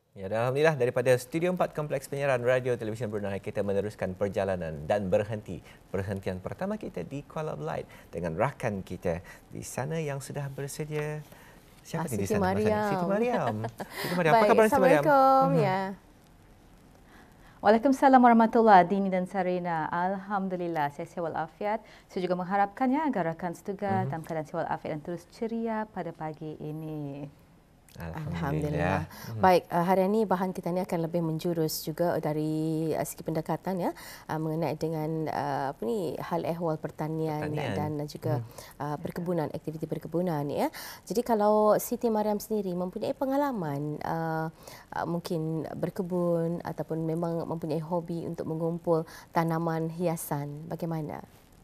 Ya, alhamdulillah daripada Studio 4 Kompleks Penyiaran Radio Televisyen Brunei kita meneruskan perjalanan dan perhentian pertama kita di Kuala Belait dengan rakan kita di sana yang sudah bersedia. Siapa ni di Siti sana? Mariam. Siti Mariam. Siti Mariam, apa Baik, khabar Siti Mariam? Assalamualaikum. Ya. Waalaikumsalam warahmatullahi Dini dan Sarina. Alhamdulillah, saya sihat walafiat. Saya juga mengharapkan agar rakan setugas dalam keadaan sihat walafiat dan terus ceria pada pagi ini. Alhamdulillah. Baik, hari ini bahan kita ni akan lebih menjurus juga dari segi pendekatan ya mengenai dengan hal ehwal pertanian. Dan juga perkebunan, aktiviti perkebunan ya. Jadi kalau Siti Mariam sendiri mempunyai pengalaman mungkin berkebun ataupun memang mempunyai hobi untuk mengumpul tanaman hiasan, bagaimana?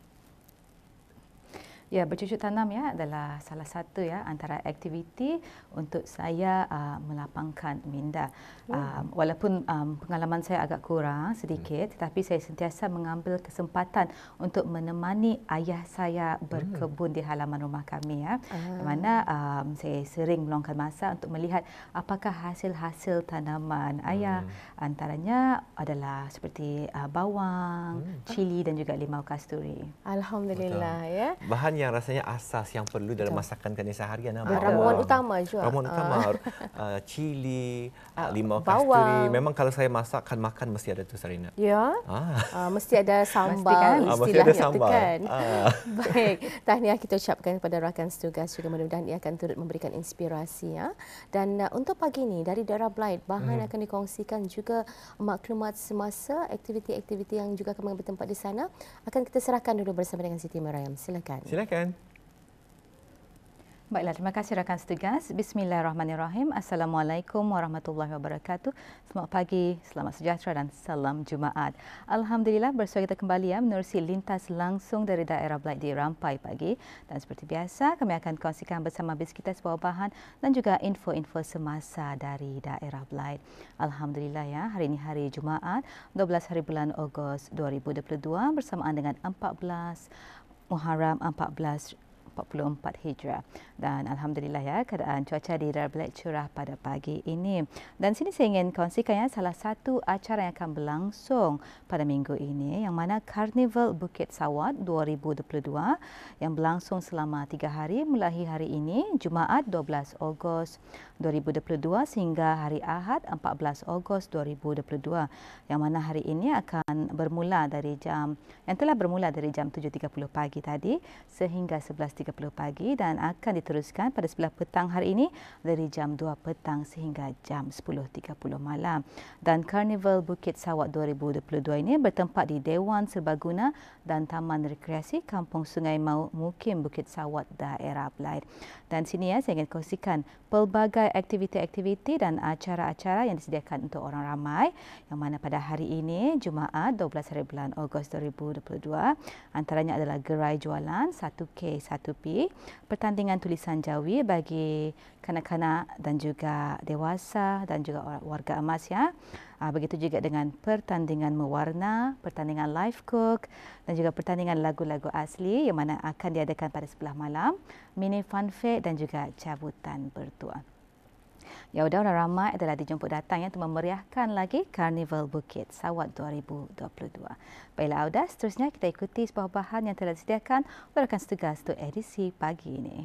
Ya, bercucuk tanam ya adalah salah satu ya antara aktiviti untuk saya melapangkan minda. Walaupun pengalaman saya agak kurang sedikit, tetapi saya sentiasa mengambil kesempatan untuk menemani ayah saya berkebun di halaman rumah kami ya. Di mana saya sering meluangkan masa untuk melihat apakah hasil-hasil tanaman ayah. Antaranya adalah seperti bawang, cili dan juga limau kasturi. Alhamdulillah. Betul. Ya. Bahan yang rasanya asas yang perlu dalam masakan kami seharian. Ramuan utama juga. Ramuan utama, cili, limau kasturi. Memang kalau saya masak makan mesti ada tu Sarina. Ya. Mesti ada sambal, istilahnya tu kan. Baik, tahniah kita ucapkan kepada rakan setugas juga, mudah-mudahan ia akan turut memberikan inspirasi ya. Dan untuk pagi ini dari daerah Belait, bahan akan dikongsikan juga maklumat semasa aktiviti-aktiviti yang juga akan bertempat di sana. Akan kita serahkan dulu bersama dengan Siti Mariam. Silakan. Baiklah, terima kasih rakan setugas. Bismillahirrahmanirrahim. Assalamualaikum warahmatullahi wabarakatuh. Selamat pagi, selamat sejahtera dan salam Jumaat. Alhamdulillah bersua kita kembali ya menerusi lintas langsung dari daerah Belait di Rampai pagi. Dan seperti biasa kami akan kongsikan bersama bis kita sebuah bahan dan juga info-info semasa dari daerah Belait. Alhamdulillah ya, hari ini hari Jumaat 12 hari bulan Ogos 2022 bersamaan dengan 14 Muharram 1444 Hijrah. Dan alhamdulillah ya, keadaan cuaca di daerah Belait cerah pada pagi ini. Dan sini saya ingin kongsikan ya salah satu acara yang akan berlangsung pada minggu ini yang mana Karnival Bukit Sawat 2022 yang berlangsung selama 3 hari mulai hari ini Jumaat 12 Ogos 2022 sehingga hari Ahad 14 Ogos 2022 yang mana hari ini akan bermula dari jam 7.30 pagi tadi sehingga 11.30 pagi dan akan diteruskan pada sebelah petang hari ini dari jam 2 petang sehingga jam 10.30 malam. Dan Karnival Bukit Sawat 2022 ini bertempat di Dewan Serbaguna dan Taman Rekreasi Kampung Sungai Mukim Bukit Sawat daerah Belait. Dan sini ya saya ingin kongsikan pelbagai aktiviti-aktiviti dan acara-acara yang disediakan untuk orang ramai yang mana pada hari ini Jumaat 12 hari bulan Ogos 2022 antaranya adalah gerai jualan 1K 1P, pertandingan tulisan jawi bagi kanak-kanak dan juga dewasa dan juga warga emas ya. Begitu juga dengan pertandingan mewarna, pertandingan live cook dan juga pertandingan lagu-lagu asli yang mana akan diadakan pada sebelah malam, mini fun fair dan juga cabutan bertuah. Ya, sudah orang ramai adalah dijemput datang ya untuk memeriahkan lagi Karnival Bukit Sawat 2022. Baiklah Auda, seterusnya kita ikuti sebuah bahan yang telah disediakan oleh rakan setugas untuk edisi pagi ini.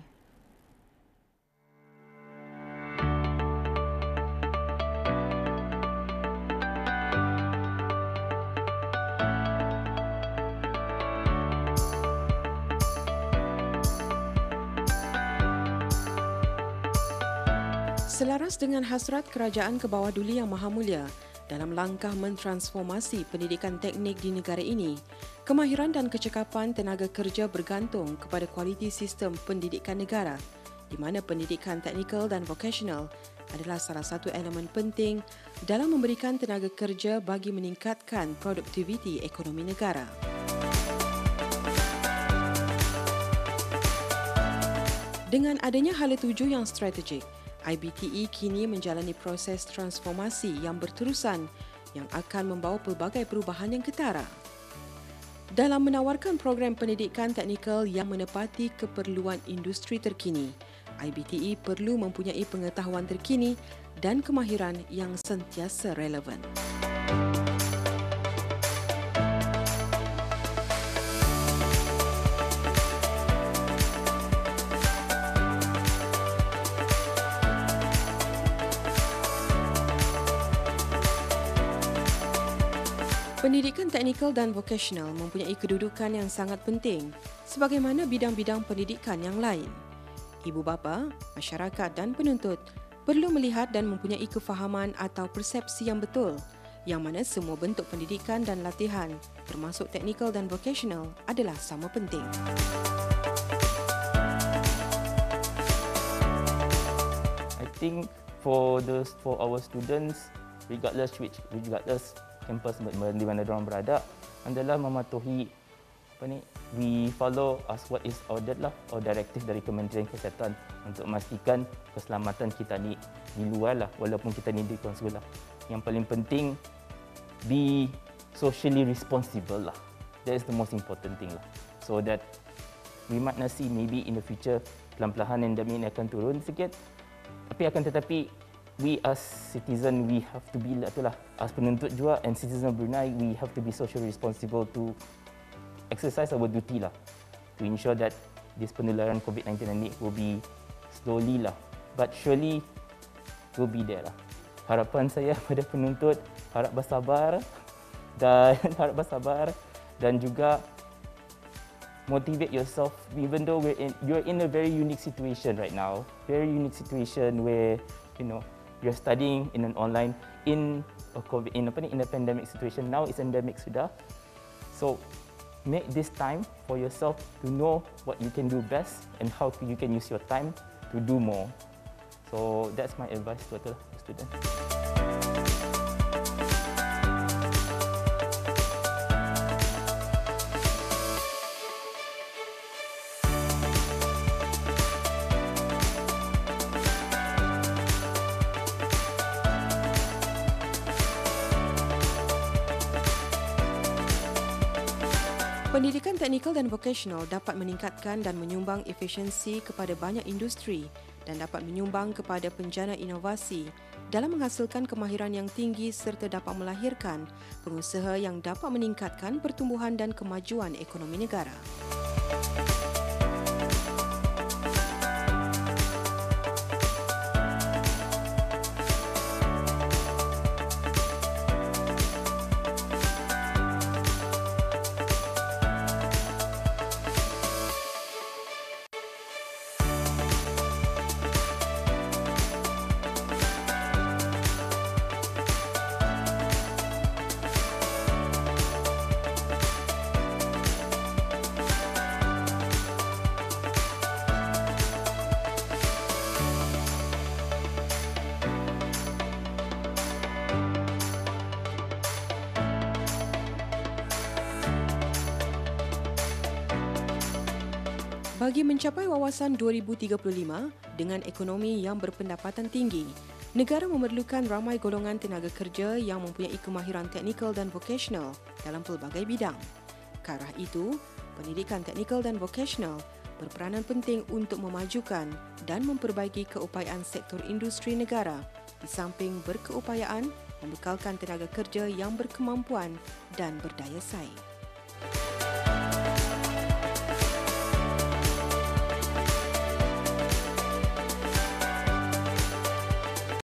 Selaras dengan hasrat Kerajaan Kebawah Duli Yang Maha Mulia dalam langkah mentransformasi pendidikan teknik di negara ini, kemahiran dan kecekapan tenaga kerja bergantung kepada kualiti sistem pendidikan negara, di mana pendidikan teknikal dan vocational adalah salah satu elemen penting dalam memberikan tenaga kerja bagi meningkatkan produktiviti ekonomi negara. Dengan adanya hala tuju yang strategik, IBTE kini menjalani proses transformasi yang berterusan yang akan membawa pelbagai perubahan yang ketara. Dalam menawarkan program pendidikan teknikal yang menepati keperluan industri terkini, IBTE perlu mempunyai pengetahuan terkini dan kemahiran yang sentiasa relevan. Pendidikan teknikal dan vokasional mempunyai kedudukan yang sangat penting sebagaimana bidang-bidang pendidikan yang lain. Ibu bapa, masyarakat dan penuntut perlu melihat dan mempunyai kefahaman atau persepsi yang betul yang mana semua bentuk pendidikan dan latihan termasuk teknikal dan vokasional adalah sama penting. I think for our students, regardless campus di mana diorang berada, adalah mematuhi we follow as what is ordered lah, or directive dari Kementerian Kesihatan untuk memastikan keselamatan kita ni di luar lah, walaupun kita ni di konsul lah. Yang paling penting, be socially responsible lah. That is the most important thing lah. So that we might not see maybe in the future perlahan-lahan endemik ni akan turun sikit, tetapi we as citizen, we have to be itulah, as penuntut juga and citizen of Brunei, we have to be socially responsible to exercise our duty lah, to ensure that this penularan COVID-19 ini will be slowly lah, but surely will be there lah. Harapan saya pada penuntut, harap bersabar dan juga motivate yourself, even though you're in a very unique situation right now, where you're studying in an online in a pandemic situation. Now it's endemic sudah. So make this time for yourself to know what you can do best and how you can use your time to do more. So that's my advice to the students. Pendidikan teknikal dan vokasional dapat meningkatkan dan menyumbang efisiensi kepada banyak industri dan dapat menyumbang kepada penjana inovasi dalam menghasilkan kemahiran yang tinggi serta dapat melahirkan pengusaha yang dapat meningkatkan pertumbuhan dan kemajuan ekonomi negara. Bagi mencapai wawasan 2035 dengan ekonomi yang berpendapatan tinggi, negara memerlukan ramai golongan tenaga kerja yang mempunyai kemahiran teknikal dan vokasional dalam pelbagai bidang. Ke arah itu, pendidikan teknikal dan vokasional berperanan penting untuk memajukan dan memperbaiki keupayaan sektor industri negara di samping berkeupayaan membekalkan tenaga kerja yang berkemampuan dan berdaya saing.